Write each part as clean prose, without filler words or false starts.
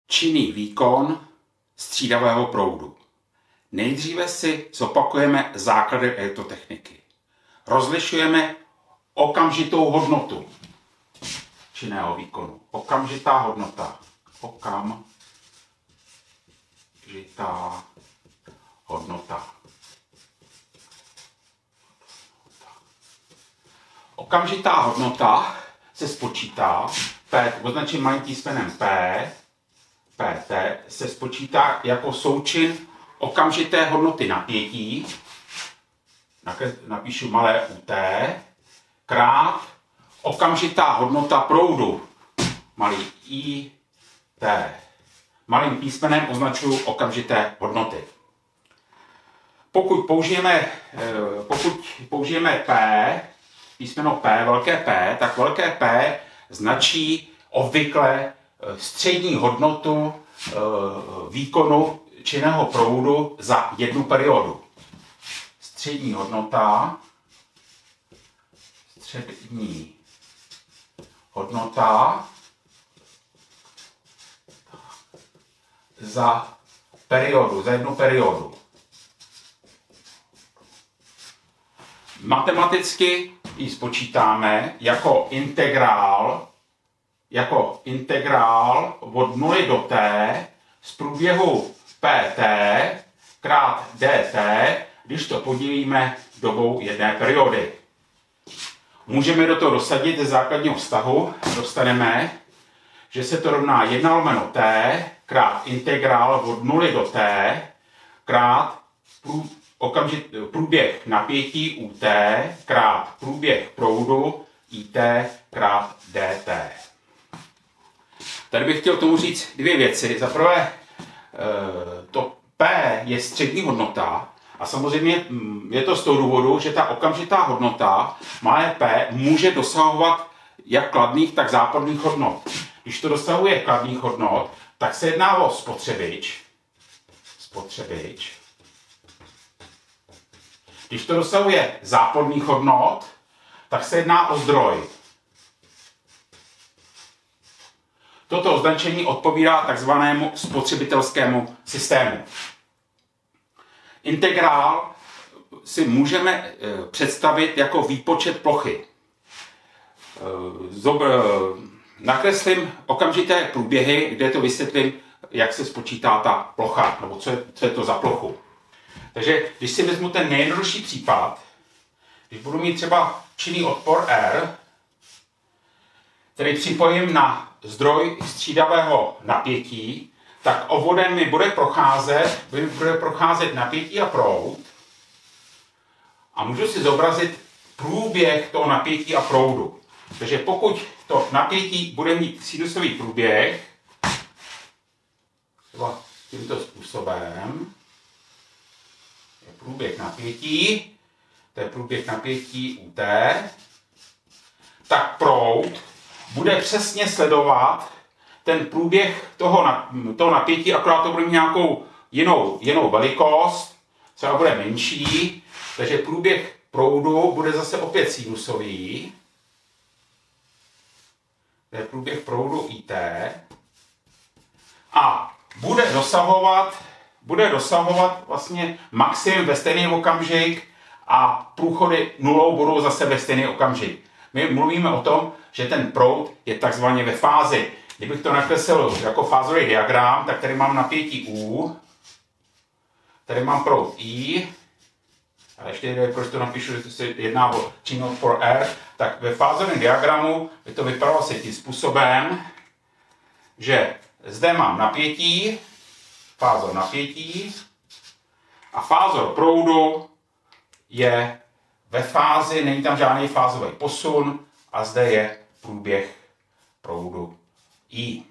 Činný výkon střídavého proudu. Nejdříve si zopakujeme základy elektrotechniky. Rozlišujeme okamžitou hodnotu činného výkonu. Okamžitá hodnota. Okamžitá hodnota. Okamžitá hodnota se spočítá, označím malým písmenem PT, se spočítá jako součin okamžité hodnoty napětí, napíšu malé UT, krát okamžitá hodnota proudu, malý IT. Malým písmenem označuju okamžité hodnoty. Pokud použijeme P, písmeno P, velké P, tak velké P značí obvykle střední hodnotu výkonu činného proudu za jednu periodu. Střední hodnota za jednu periodu. Matematicky ji spočítáme jako integrál od 0 do t z průběhu pt krát dt, když to podělíme dobou jedné periody. Můžeme do toho dosadit ze základního vztahu, dostaneme, že se to rovná 1/t krát integrál od 0 do t krát průběh napětí UT krát průběh proudu IT krát DT. Tady bych chtěl tomu říct dvě věci. Za prvé, to P je střední hodnota a samozřejmě je to z toho důvodu, že ta okamžitá hodnota, malé P, může dosahovat jak kladných, tak záporných hodnot. Když to dosahuje kladných hodnot, tak se jedná o spotřebič. Když to dosahuje záporných hodnot, tak se jedná o zdroj. Toto označení odpovídá takzvanému spotřebitelskému systému. Integrál si můžeme představit jako výpočet plochy. Nakreslím okamžité průběhy, kde to vysvětlím, jak se spočítá ta plocha, nebo co je to za plochu. Takže když si vezmu ten nejjednodušší případ, když budu mít třeba činný odpor R, který připojím na zdroj střídavého napětí, tak obvodem mi bude procházet napětí a proud a můžu si zobrazit průběh toho napětí a proudu. Takže pokud to napětí bude mít sinusový průběh, třeba tímto způsobem, je průběh napětí, to je průběh napětí UT, tak proud bude přesně sledovat ten průběh toho napětí, akorát to bude mít nějakou jinou velikost, třeba bude menší, takže průběh proudu bude zase opět sinusový. To je průběh proudu IT. A bude dosahovat vlastně maximum ve stejný okamžik a průchody nulou budou zase ve stejný okamžik. My mluvíme o tom, že ten proud je takzvaně ve fázi. Kdybych to nakreslil jako fázový diagram, tak tady mám napětí U, tady mám proud I, a ještě proč to napíšu, že to se jedná o činný odpor R, tak ve fázovém diagramu by to vypadalo asi tím způsobem, že zde mám napětí, fázor napětí a fázor proudu je ve fázi, není tam žádný fázový posun a zde je průběh proudu I.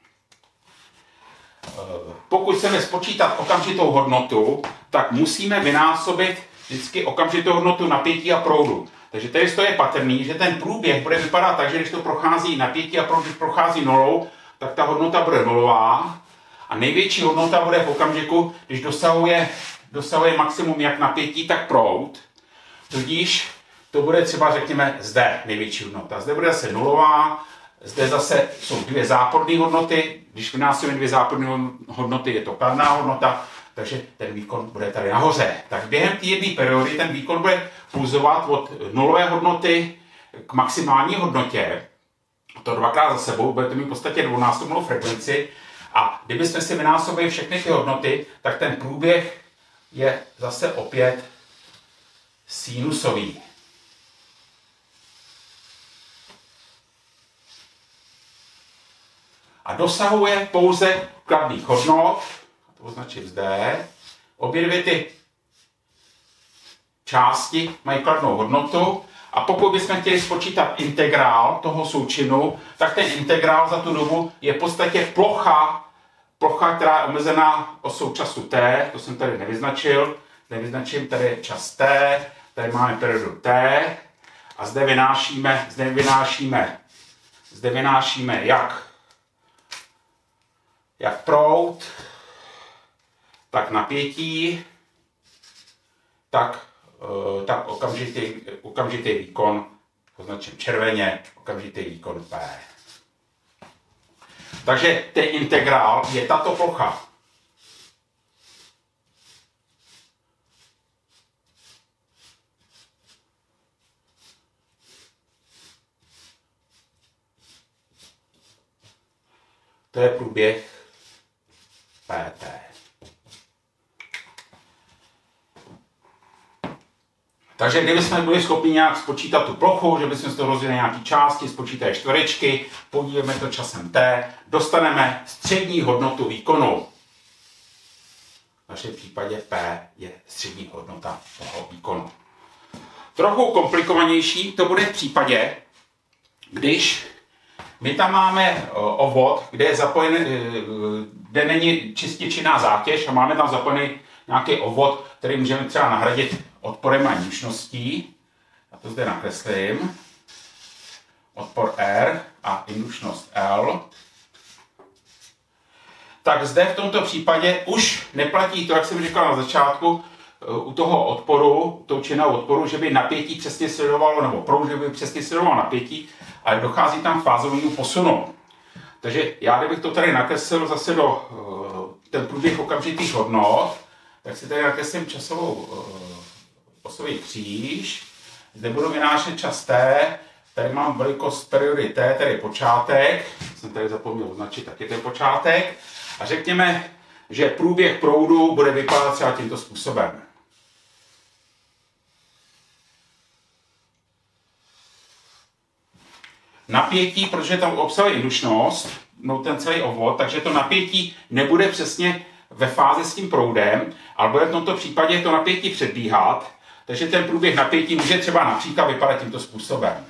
Pokud chceme spočítat okamžitou hodnotu, tak musíme vynásobit vždycky okamžitou hodnotu napětí a proudu. Takže tady to je patrný, že ten průběh bude vypadat tak, že když to prochází napětí a proud, když prochází nulou, tak ta hodnota bude nulová. A největší hodnota bude v okamžiku, když dosahuje maximum jak napětí, tak proud. Tudíž to bude třeba, řekněme, zde největší hodnota. Zde bude zase nulová, zde zase jsou dvě záporné hodnoty, Když vynásobím dvě záporné hodnoty, je to kladná hodnota, takže ten výkon bude tady nahoře. Tak během té jedné periody ten výkon bude pulzovat od nulové hodnoty k maximální hodnotě. To dvakrát za sebou, budete mít v podstatě dvounásobnou frekvenci. A kdybychom si vynásobili všechny ty hodnoty, tak ten průběh je zase opět sinusový. A dosahuje pouze kladných hodnot, to označím zde. Obě dvě ty části mají kladnou hodnotu a pokud bychom chtěli spočítat integrál toho součinu, tak ten integrál za tu dobu je v podstatě plocha, která je omezená osou času t, to jsem tady nevyznačil, nevyznačím tady čas t, tady máme periodu t a zde vynášíme jak proud, tak napětí, tak okamžitý výkon, označím červeně, okamžitý výkon P. Takže ten integrál je tato plocha. To je průběh PT. Takže kdybychom byli schopni nějak spočítat tu plochu, že bychom z toho rozdělili nějaké části, spočítali čtverečky, podílíme to časem t, dostaneme střední hodnotu výkonu. V našem případě P je střední hodnota toho výkonu. Trochu komplikovanější to bude v případě, když my tam máme obvod, kde není čistě činná zátěž a máme tam zapojený nějaký obvod, který můžeme třeba nahradit odporem a indučností. Já to zde nakreslím. Odpor R a indučnost L. Tak zde v tomto případě už neplatí to, jak jsem říkal na začátku, u toho odporu, tou činného odporu, že by napětí přesně sledovalo, nebo proud, že by přesně sledoval napětí, ale dochází tam k fázovému posunu. Takže já, kdybych to tady nakreslil zase do ten průběh okamžitých hodnot, tak si tady nakreslím časový kříž. Zde budu vynášet čas t, tady mám velikost periody t, tedy počátek, jsem tady zapomněl označit taky ten počátek, a řekněme, že průběh proudu bude vypadat třeba tímto způsobem. Napětí, protože tam obsahuje indučnost, no ten celý obvod, takže to napětí nebude přesně ve fázi s tím proudem, ale bude v tomto případě to napětí předbíhat, takže ten průběh napětí může třeba například vypadat tímto způsobem.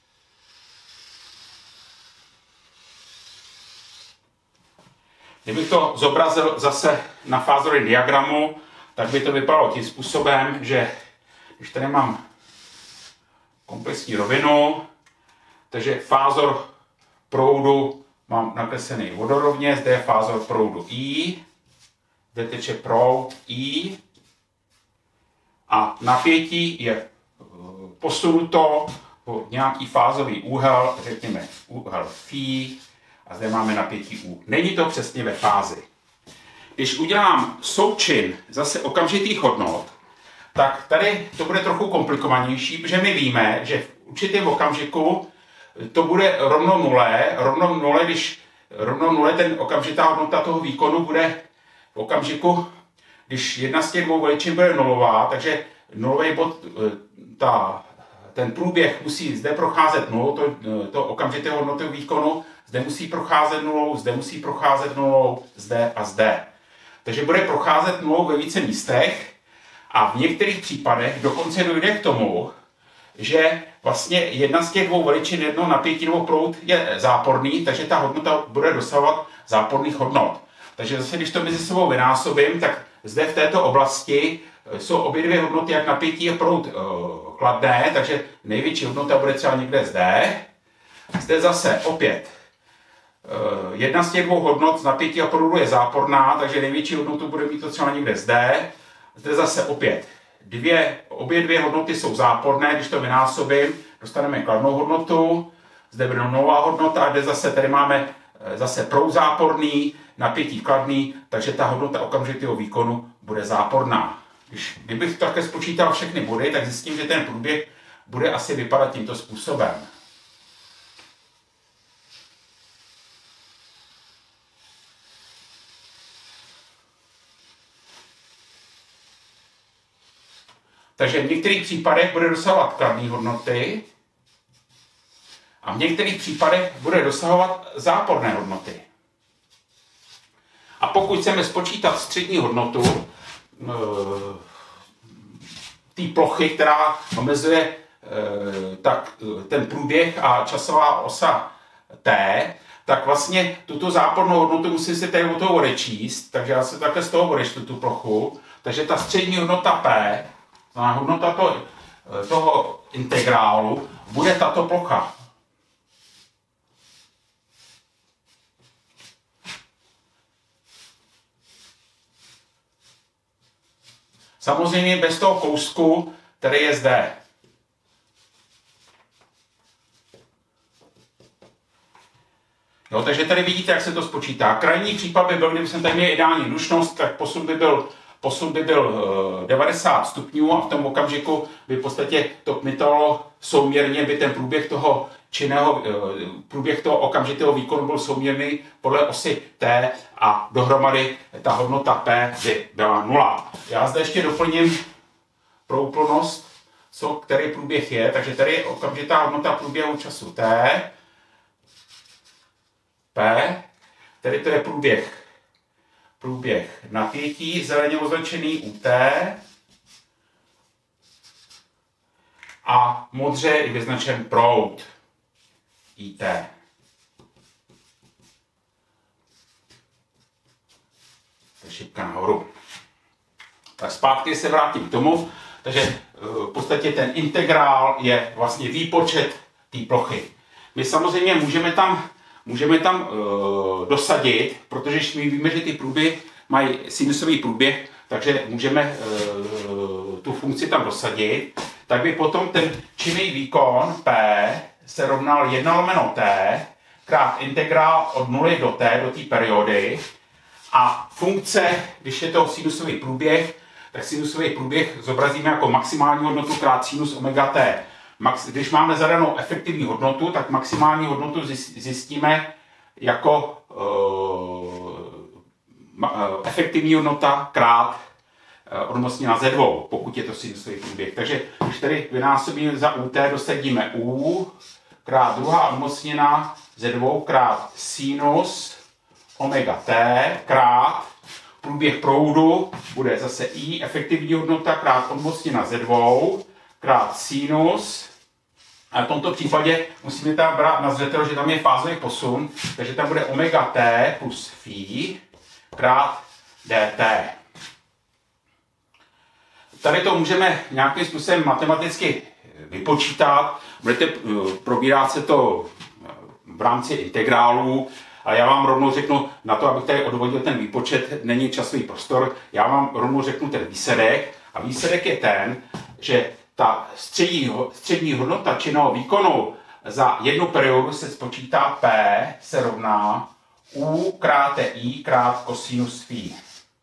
Kdybych to zobrazil zase na fázovém diagramu, tak by to vypadalo tím způsobem, že když tady mám komplexní rovinu, takže fázor proudu mám nakreslený vodorovně, zde je fázor proudu I, zde teče proud I a napětí je posunuto po nějaký fázový úhel, řekněme úhel phi, a zde máme napětí U. Není to přesně ve fázi. Když udělám součin zase okamžitých hodnot, tak tady to bude trochu komplikovanější, protože my víme, že v určitém okamžiku to bude rovno nule, když rovno nule, ten okamžitá hodnota toho výkonu bude v okamžiku, když jedna z těch dvou veličin bude nulová, takže nulový bod, ten průběh musí zde procházet nulou, to okamžité hodnoty výkonu, zde musí procházet nulou, zde musí procházet nulou, zde a zde. Takže bude procházet nulou ve více místech a v některých případech dokonce dojde k tomu, že vlastně jedna z těch dvou veličin, jedno napětí nebo proud je záporný, takže ta hodnota bude dosahovat záporných hodnot. Takže zase, když to mezi sebou vynásobím, tak zde v této oblasti jsou obě dvě hodnoty, jak napětí a proud kladné, takže největší hodnota bude třeba někde zde. Zde zase opět jedna z těch dvou hodnot z napětí a proudu je záporná, takže největší hodnotu bude mít to třeba někde zde. Zde zase opět obě dvě hodnoty jsou záporné, když to vynásobím, dostaneme kladnou hodnotu, zde bude nulová hodnota, kde zase tady máme zase proud záporný, napětí kladný, takže ta hodnota okamžitého výkonu bude záporná. Kdybych také spočítal všechny body, tak zjistím, že ten průběh bude asi vypadat tímto způsobem. Takže v některých případech bude dosahovat kladné hodnoty a v některých případech bude dosahovat záporné hodnoty. A pokud chceme spočítat střední hodnotu té plochy, která omezuje ten průběh a časová osa t, tak vlastně tuto zápornou hodnotu musím si tady od toho odečíst, takže já se takhle z toho odečtu tu plochu, takže ta střední hodnota p, znamená hodnota toho integrálu, bude tato plocha. Samozřejmě bez toho kousku, který je zde. Jo, takže tady vidíte, jak se to spočítá. Krajní případ by byl, kdyby jsem tady měl ideální dušnost, tak posun by byl 90 stupňů a v tom okamžiku by v podstatě to kmitalo souměrně, by ten průběh toho okamžitého výkonu byl souměrný podle osy t a dohromady ta hodnota p by byla 0. Já zde ještě doplním pro úplnost, který průběh je, takže tady je okamžitá hodnota průběhu času t, p, tady to je průběh napětí, zeleně označený u t a modře je vyznačen proud IT. To je šipka nahoru. Tak zpátky se vrátím k tomu, takže v podstatě ten integrál je vlastně výpočet té plochy. My samozřejmě můžeme tam dosadit, protože my víme, že ty průběhy mají sinusový průběh, takže můžeme tu funkci tam dosadit, tak by potom ten činný výkon P se rovnal 1/t krát integrál od 0 do t, do té periody, a funkce, když je to sinusový průběh, tak sinusový průběh zobrazíme jako maximální hodnotu krát sinus omega t. Když máme zadanou efektivní hodnotu, tak maximální hodnotu zjistíme jako efektivní hodnota krát odmocněna ze 2, pokud je to sinusový průběh. Takže když tady vynásobíme za ut, dosadíme u krát druhá odmocněna ze 2 krát sinus omega t krát průběh proudu bude zase i efektivní hodnota krát odmocněna ze 2 krát sinus. A v tomto případě musíme tam brát na zřetel, že tam je fázový posun, takže tam bude omega t plus phi krát dt. Tady to můžeme nějakým způsobem matematicky vypočítat, budete probírat se to v rámci integrálů, ale já vám rovnou řeknu, na to, abych tady odvodil ten výpočet, není časový prostor, já vám rovnou řeknu ten výsledek. A výsledek je ten, že ta střední hodnota činného výkonu za jednu periodu se spočítá P se rovná U krát I krát kosinus phi.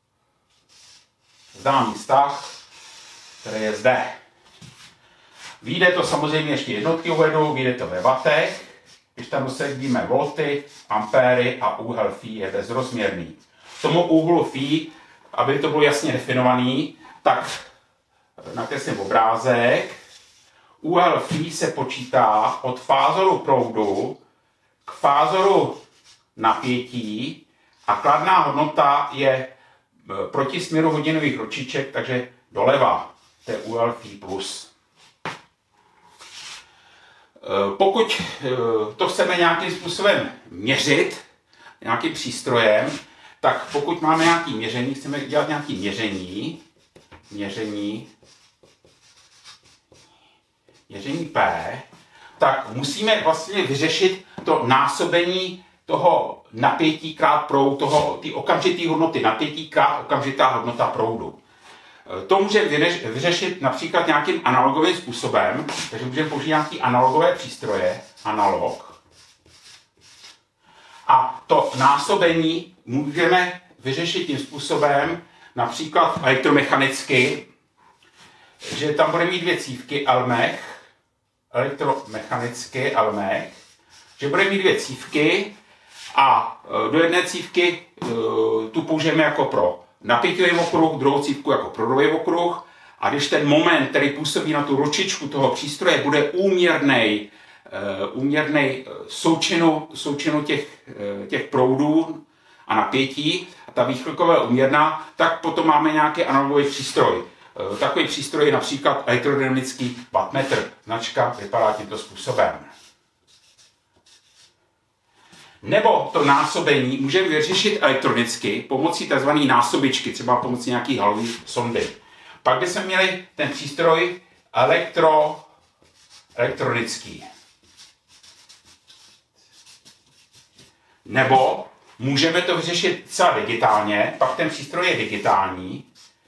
Známý vztah, který je zde. Vyjde to samozřejmě, ještě jednotky uvedu, vyjde to ve wattech, když tam dosadíme volty, ampéry a úhel phi je bezrozměrný. Tomu úhlu phi, aby to bylo jasně definovaný, tak nakreslím obrázek. Úhel phi se počítá od fázoru proudu k fázoru napětí a kladná hodnota je proti směru hodinových ručiček, takže doleva. To je úhel phi plus. Pokud to chceme nějakým způsobem měřit, nějakým přístrojem, tak pokud máme nějaké měření, chceme dělat nějaké měření P, tak musíme vlastně vyřešit to násobení toho napětí krát proud, ty okamžité hodnoty napětí krát okamžitá hodnota proudu. To můžeme vyřešit například nějakým analogovým způsobem, takže můžeme použít nějaké analogové přístroje, analog. A to násobení můžeme vyřešit tím způsobem, například elektromechanicky, že tam bude mít dvě cívky Elmech, elektromechanicky Elmech, že bude mít dvě cívky a do jedné cívky tu použijeme jako pro napěťový okruh, druhou cívku jako proudový okruh, a když ten moment, který působí na tu ručičku toho přístroje, bude úměrný součinu těch proudů a napětí, a ta výchylková je úměrná, tak potom máme nějaký analogový přístroj. Takový přístroj je například elektrodynamický wattmetr. Značka vypadá tímto způsobem. Nebo to násobení můžeme vyřešit elektronicky pomocí tzv. Násobičky, třeba pomocí nějaký halové sondy. Pak bychom měli ten přístroj elektronický. Nebo můžeme to vyřešit celá digitálně, pak ten přístroj je digitální,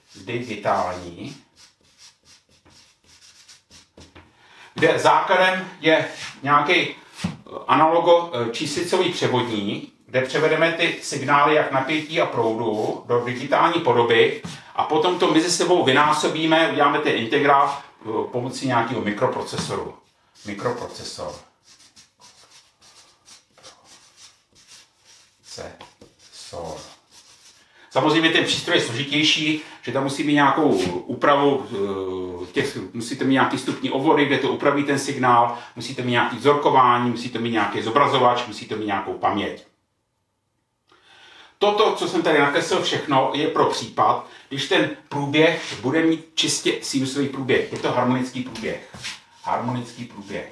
kde základem je nějaký číslicový převodník, kde převedeme ty signály jak napětí a proudu do digitální podoby a potom to mezi sebou vynásobíme, uděláme ten integrál pomocí nějakého mikroprocesoru. Samozřejmě ten přístroj je složitější, že tam musí mít nějakou úpravu, musíte mít nějaký stupní obvody, kde to upraví ten signál, musíte mít nějaký vzorkování, musíte mít nějaký zobrazovač, musíte mít nějakou paměť. Toto, co jsem tady nakreslil všechno, je pro případ, když ten průběh bude mít čistě sinusový průběh. Je to harmonický průběh. Harmonický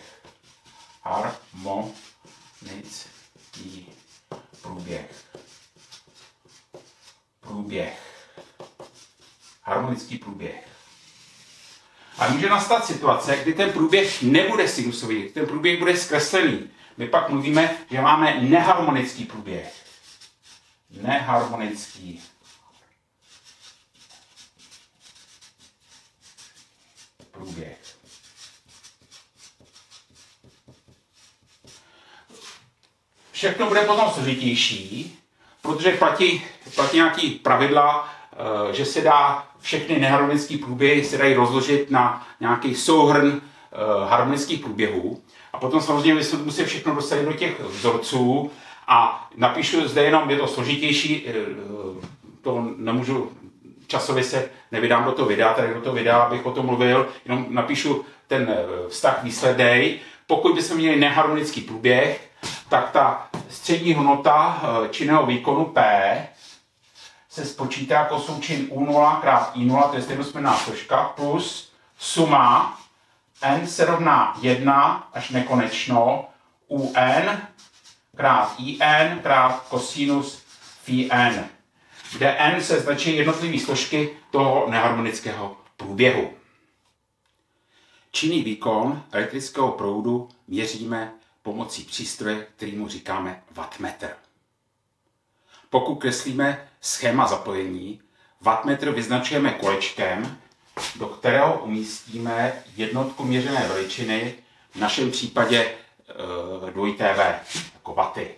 průběh. A může nastat situace, kdy ten průběh nebude sinusový, ten průběh bude zkreslený. My pak mluvíme, že máme neharmonický průběh. Všechno bude potom složitější, protože platí nějaký pravidla, že se dá všechny neharmonické průběhy se dají rozložit na nějaký souhrn harmonických průběhů. A potom samozřejmě musí všechno dostat do těch vzorců a napíšu zde jenom, je to složitější, to nemůžu, časově se nevydám do toho videa, tady do toho videa, abych o tom mluvil, jenom napíšu ten vztah výsledný. Pokud bychom měli neharmonický průběh, tak ta střední hodnota činného výkonu P se spočítá jako součin U0 krát I0, to je stejnosměrná složka, plus suma n se rovná 1 až nekonečno UN krát IN krát kosinus phi n, kde n se značí jednotlivé složky toho neharmonického průběhu. Činný výkon elektrického proudu měříme pomocí přístroje, kterýmu říkáme wattmetr. Pokud kreslíme schéma zapojení, wattmetr vyznačujeme kolečkem, do kterého umístíme jednotku měřené veličiny, v našem případě 2TV, jako waty.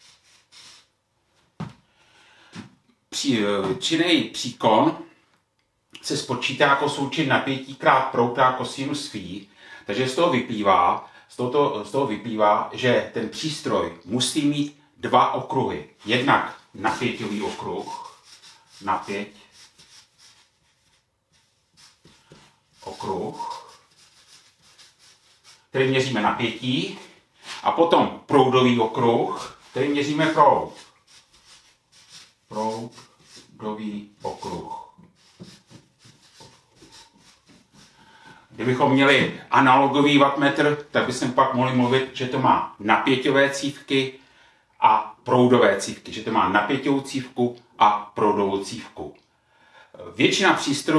Činný příkon se spočítá jako součin napětí krát proud krát kosinus phi, takže z toho vyplývá, že ten přístroj musí mít dva okruhy. Jednak napěťový okruh, který měříme napětí, a potom proudový okruh, který měříme proud. Proudový okruh. Kdybychom měli analogový wattmetr, tak bychom pak mohli mluvit, že to má napěťové cívky a proudové cívky, že to má napěťovou cívku a proudovou cívku. Většina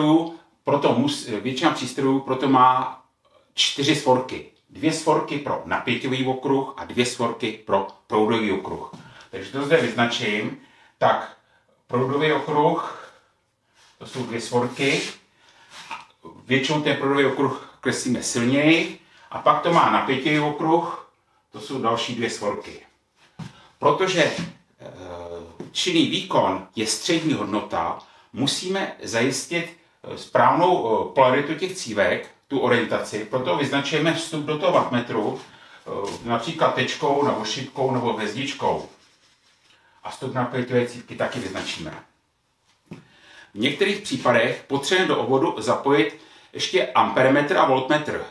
přístrojů proto má 4 svorky. 2 svorky pro napěťový okruh a 2 svorky pro proudový okruh. Takže to zde vyznačím. Tak proudový okruh, to jsou 2 svorky. Většinou ten proudový okruh kreslíme silněji. A pak to má napěťový okruh, to jsou další 2 svorky. Protože činný výkon je střední hodnota, musíme zajistit správnou polaritu těch cívek, tu orientaci, proto vyznačujeme vstup do toho wattmetru například tečkou, nebo šipkou, nebo hvězdičkou. A vstup napětivé cívky taky vyznačíme. V některých případech potřebujeme do obvodu zapojit ještě amperemetr a voltmetr.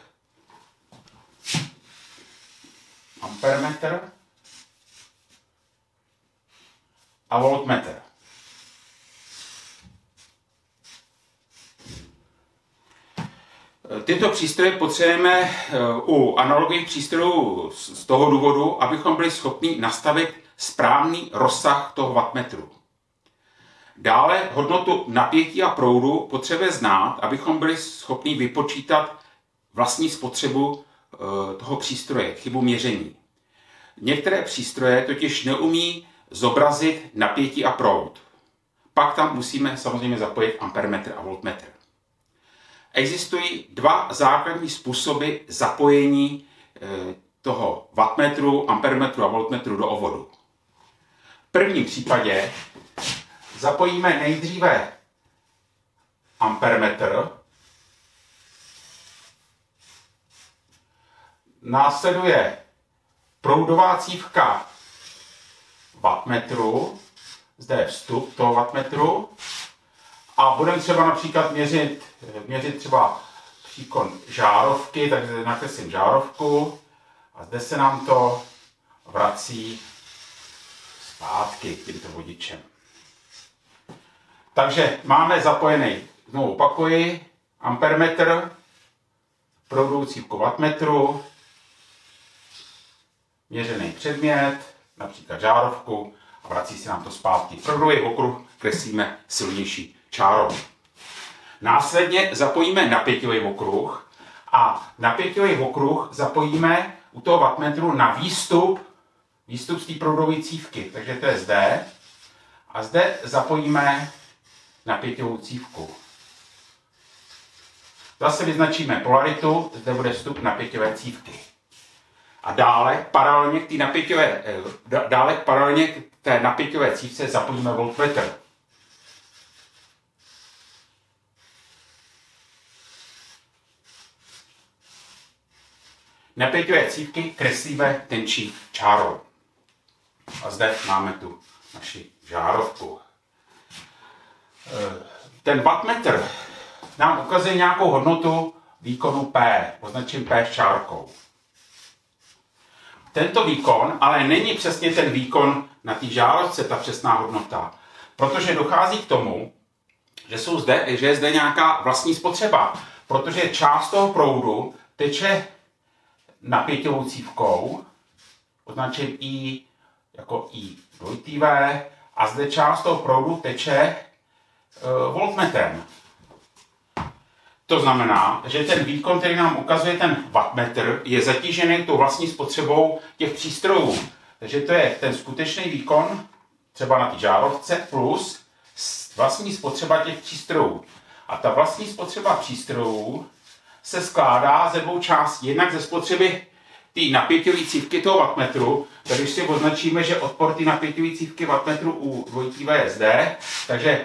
Amperemetr a voltmetr. Tyto přístroje potřebujeme u analogových přístrojů z toho důvodu, abychom byli schopni nastavit správný rozsah toho wattmetru. Dále hodnotu napětí a proudu potřebujeme znát, abychom byli schopni vypočítat vlastní spotřebu toho přístroje, chybu měření. Některé přístroje totiž neumí zobrazit napětí a proud. Pak tam musíme samozřejmě zapojit amperemetr a voltmetr. Existují dva základní způsoby zapojení toho wattmetru, amperemetru a voltmetru do obvodu. V prvním případě zapojíme nejdříve amperemetr, následuje proudová cívka wattmetru, zde je vstup toho wattmetru a budeme třeba například měřit třeba příkon žárovky, takže nakreslím žárovku a zde se nám to vrací zpátky tímto vodičem. Takže máme zapojený, znovu opakuji, amperemetr, proudovou cívku wattmetru, měřený předmět, například žárovku, a vrací se nám to zpátky. Proudový okruh kreslíme silnější čárou. Následně zapojíme napěťový okruh a napěťový okruh zapojíme u toho wattmetru na výstup z té proudové cívky. Takže to je zde. A zde zapojíme napěťovou cívku. Zase vyznačíme polaritu, zde bude vstup napěťové cívky. A dále paralelně k té napěťové cívce zapojíme voltmetr. Napěťové cívky kreslíme tenčí čárou. A zde máme tu naši žárovku. Ten wattmetr nám ukazuje nějakou hodnotu výkonu P, označím P čárkou. Tento výkon ale není přesně ten výkon na té žárovce, ta přesná hodnota, protože dochází k tomu, že je zde nějaká vlastní spotřeba, protože část toho proudu teče napěťovou cívkou, označím I jako I dvojitý V, a zde část toho proudu teče voltmetrem. To znamená, že ten výkon, který nám ukazuje ten wattmetr, je zatížený tou vlastní spotřebou těch přístrojů. Takže to je ten skutečný výkon, třeba na té žárovce, plus vlastní spotřeba těch přístrojů. A ta vlastní spotřeba přístrojů se skládá ze dvou částí. Jednak ze spotřeby té napěťové cívky toho wattmetru, takže si označíme, že odpor té napěťové cívky wattmetru u dvojitý V je zde, takže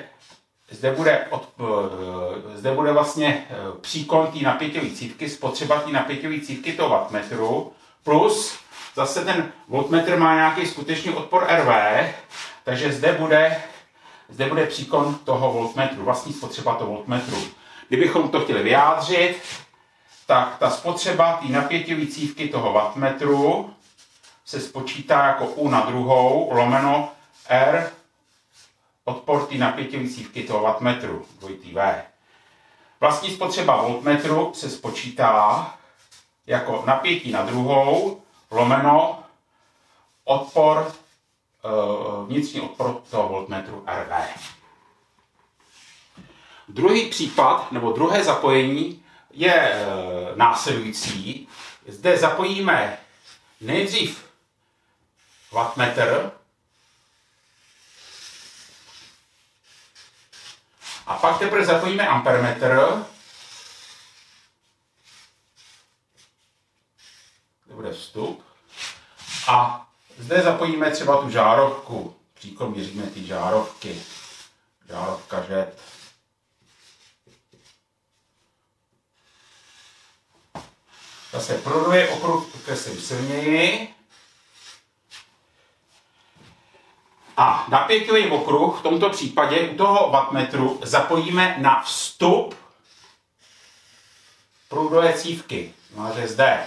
zde bude vlastně příkon té napěťové cívky, spotřeba té napěťové cívky toho wattmetru, plus zase ten voltmetr má nějaký skutečný odpor RV, takže zde bude příkon toho voltmetru, vlastní spotřeba toho voltmetru. Kdybychom to chtěli vyjádřit, tak ta spotřeba té napěťové cívky toho wattmetru se spočítá jako U na druhou lomeno R odpor té napěťové cívky toho wattmetru, dvojitý V. Vlastní spotřeba voltmetru se spočítá jako napětí na druhou lomeno vnitřní odpor toho voltmetru RV. Druhý případ, nebo druhé zapojení je následující. Zde zapojíme nejdřív wattmetr a pak teprve zapojíme amperemetr. Zde bude vstup. A zde zapojíme třeba tu žárovku. Příklad měříme ty žárovky. Žárovka žet. Zase proudový okruh kreslím silněji. A napěťový okruh v tomto případě u toho wattmetru zapojíme na vstup proudové cívky. Máte zde.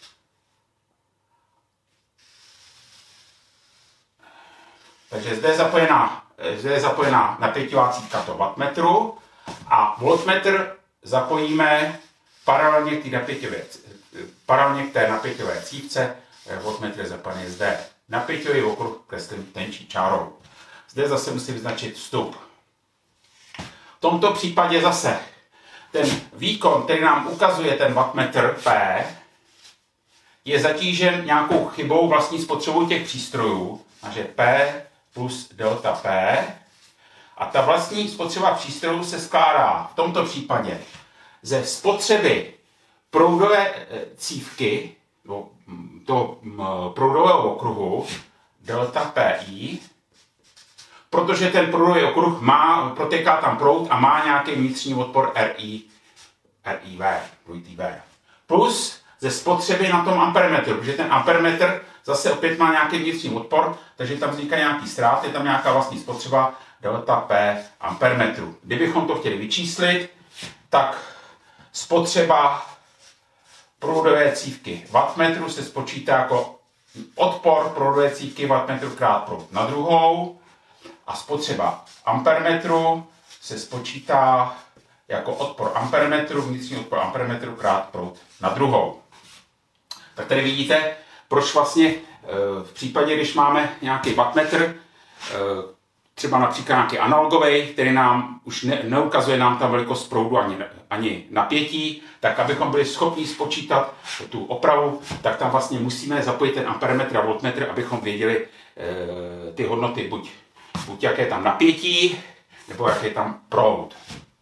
Takže zde je zapojená napěťová cívka toho wattmetru a voltmetr zapojíme paralelně k té napěťové cívce. Voltmetr je zapojený zde. Napěťový okruh kreslím tenčí čárou. Zde zase musím vyznačit vstup. V tomto případě zase ten výkon, který nám ukazuje ten wattmetr P, je zatížen nějakou chybou vlastní spotřebou těch přístrojů, takže P plus delta P. A ta vlastní spotřeba přístrojů se skládá v tomto případě ze spotřeby proudové cívky, toho proudového okruhu, delta PI, protože ten proudový okruh protéká tam proud a má nějaký vnitřní odpor RIV, plus ze spotřeby na tom amperemetru, protože ten amperemetr zase opět má nějaký vnitřní odpor, takže tam vzniká nějaký ztrát, je tam nějaká vlastní spotřeba delta P amperemetru. Kdybychom to chtěli vyčíslit, tak spotřeba proudové cívky wattmetru se spočítá jako odpor proudové cívky wattmetru krát proud na druhou a spotřeba amperemetru se spočítá jako odpor amperemetru, vnitřní odpor amperemetru krát proud na druhou. Tak tady vidíte, proč vlastně v případě, když máme nějaký wattmetr, třeba například nějaký analogový, který nám už neukazuje nám tam velikost proudu ani napětí, tak abychom byli schopni spočítat tu opravu, tak tam vlastně musíme zapojit ten amperemetr a voltmetr, abychom věděli ty hodnoty, buď jaké je tam napětí, nebo jaký je tam proud.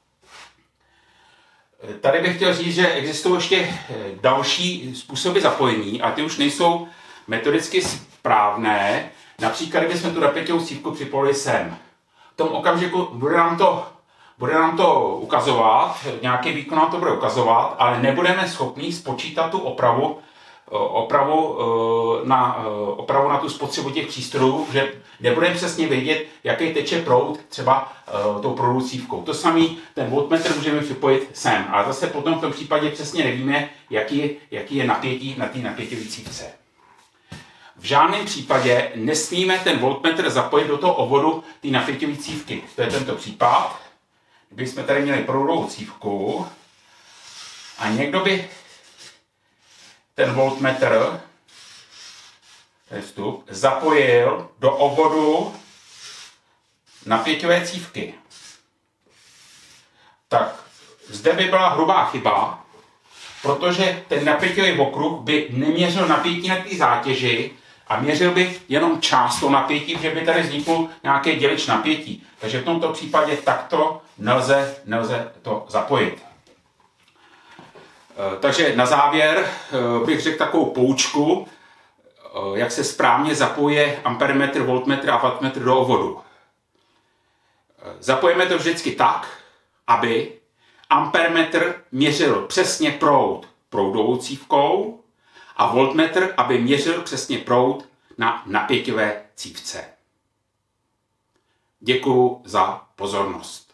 Tady bych chtěl říct, že existují ještě další způsoby zapojení a ty už nejsou metodicky správné. Například, kdybychom tu napěťovou cívku připojili sem. V tom okamžiku bude nám to ukazovat, nějaký výkon nám to bude ukazovat, ale nebudeme schopni spočítat tu opravu na tu spotřebu těch přístrojů, že nebudeme přesně vědět, jaký teče proud třeba tou proudovou cívkou. To samý, ten voltmetr můžeme připojit sem, ale zase potom v tom případě přesně nevíme, jaký je napětí na té napěťové cívce. V žádném případě nesmíme ten voltmetr zapojit do toho obvodu té napěťové cívky. To je tento případ. Kdyby jsme tady měli proudovou cívku a někdo by ten voltmetr zapojil do obvodu napěťové cívky. Tak zde by byla hrubá chyba, protože ten napěťový okruh by neměřil napětí na té zátěži a měřil by jenom část toho napětí, protože by tady vznikl nějaký dělič napětí. Takže v tomto případě takto nelze to zapojit. Takže na závěr bych řekl takovou poučku, jak se správně zapojuje amperemetr, voltmetr a wattmetr do obvodu. Zapojíme to vždycky tak, aby amperemetr měřil přesně proud proudovou cívkou a voltmetr, aby měřil přesně proud na napěťové cívce. Děkuju za pozornost.